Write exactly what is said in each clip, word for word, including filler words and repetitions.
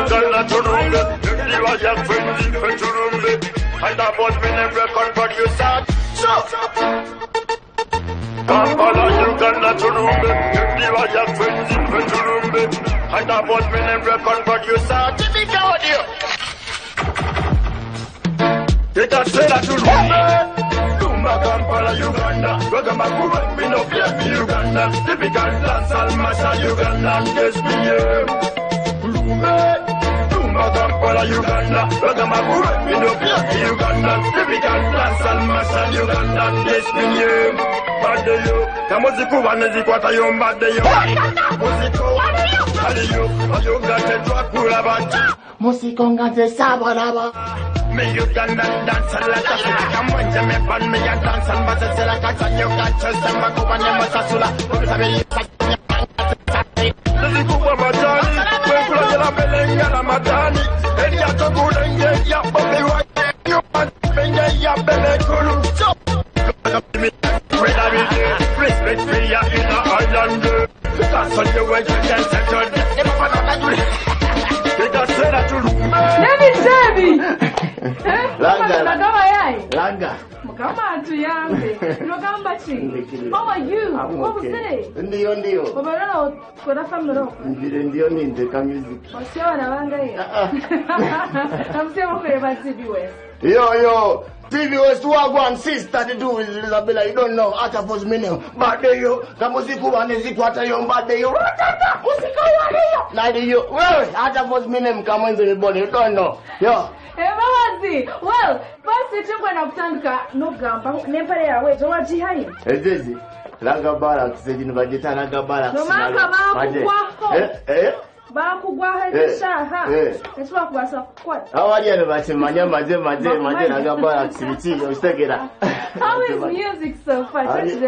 Uganda to Rumbe. You was your friend in to Rumbe. And that was me name record producer. So, Kampala, Uganda to Rumbe. You was your friend in to Rumbe. And that was me name record producer. Typical audio. Take a trailer to Rumbe. Rumba, Kampala, Uganda. Ragama Kuba, me no fear for Uganda. Typical dance, Almasa, Uganda. Yes, me, yeah. Rumbe. Rumba, Kampala, Uganda. Ragama Kuba, me no fear for Uganda. Typical dance, Almasa, Uganda. Yes, me, yeah. Bad day, yo. Kamuziku, Vanezikwata, yo, bad day, yo. Musico, Ali, yo. Uganda, Dracula, but. Musico, Gante, Sabanaba. Me Uganda dance like a shit. Come on, Jimmy, fun me and dance and but it's like a son. You got just some Makuba and Masasula. Because I mean, the Kuba Matani, when Kuala Belenga Matani, and Yato and Yaya, Bobby White, you want Benga Yabele So, respect me in the island. That's on your way to dance and turn. Let me tell you. Langa. Langa. Kama tu yangu. Unogamba chini. How are you? What was it? Ndio ndio. Baba kwa family. Ndio ndio ni ndeka music. Wasio na wanga hiyo. Namsema kwa basi biwe. Yo yo. T V West Wagwan sister to do with Isabella. You don't know. Ata was minimum. But they yo. Kamuziku Vanezikwata yo. But they yo. Musika wale yo. Nadi yo. Well, ata was minimum. Kamuzi ni body. You don't know. Yo. Eh, babazi. Well, basi chungwa na kutandika nogamba. Nempare yawe. Jowa jihai. Ezezi. Langa bara. Kisejini vajita langa bara. Nomaka bakugwaho. Eh, eh. Bakugwaho ekishaha. Ekishwa kubasa kukwata. Awali ne bachimanya maze maze maze langa bara kisibiti yostegera. How is music so far?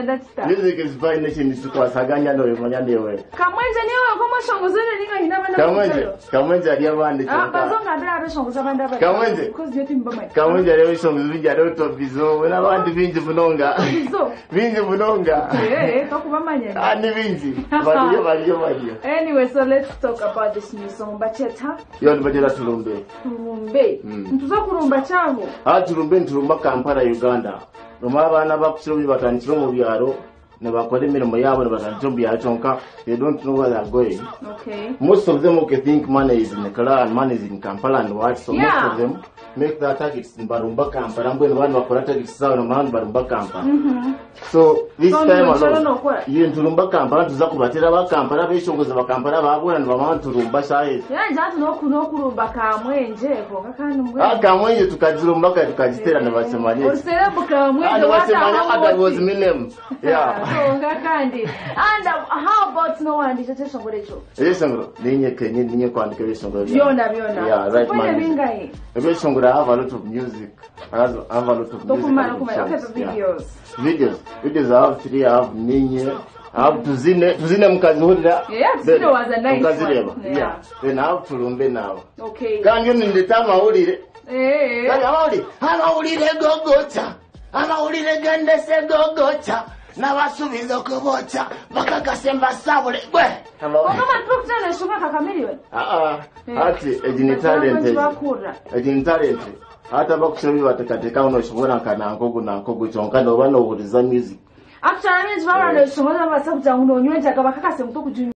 Music is fine nation isikwasaganya no yemanya newe. Kamwenje niwe koma shongozene ninga hinabana. Kamwenje. Kamwenje ali abandi. Ah, bazonga ndara ro shongoza banda ba. Kamwenje. Because yote mbama. Kamwenje ali shongoza binja ro to bizo. Wena bandi binji bunonga. Bizo. Binji bunonga. Eh, eh, takubamanya. Ah, ni binji. Baliyo baliyo baliyo. Anyway, so let's talk about this new song. Bacheta. Yo ndibajela tulumbe. Tulumbe. Ntuza kurumba cyabo. Ah, tulumbe nturumba Kampala Uganda. Roma abana bakusiro bibatandikira mu byaro ne bakora imirimo yabo ne batandikira mu byaro chonka. They don't know where they're going. Okay. Most of them okay think money is in Nekala and money is in Kampala and what, so yeah. most of them make their targets in Barumba Kampala. Mbwe abantu bakora targets sawa na Barumba Kampala. Mhm. So this so time alone you turumba Kampala tuza kubatira ba Kampala beshongoza ba Kampala babona ndibamana turumba shaye. Yeah, njatu no kuno kurumba kamwenje ko kakandi mbwe. Ah, kamwenje tukazirumba ka tukazitera na basemanye. Usere bukamwenje wasemanye other was minimum. Yeah. So kakandi. And uh, how about no one is just shongore cho? Yesongoro ninye kenye ninye kwandika yesongoro. Biona biona. Yeah, right man. Kwa bingai. Yesongoro have a lot of music. Has have a lot of music. Dokumana kumana okay for videos. Yeah. Videos. Videos I have three, I have ninye. I have tuzine, tuzine mkazihurira. Yeah, tuzine was a nice mkazireba. one. Yeah. yeah. Then I have tulumbe now. Okay. Kanyo nindeta maulire. Eh. Kanyo maulire. Amaulire gogocha. Amaulire gandese gogocha. Na basubiza kubocha bakakasemba sabule gwe kama tukutana shunga kakamiliwe ah ah ati ejini talent ejini talent hata bakushobi batekateka uno shobora kana nkogo na nkogo chonka no bano uburiza music actually means baba no shobora basabuja uno nywenja kabakakase muto kujuma